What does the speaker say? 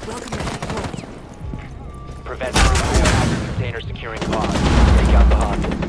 Welcome to report. Prevent hazard container securing pod. Take out the hostage.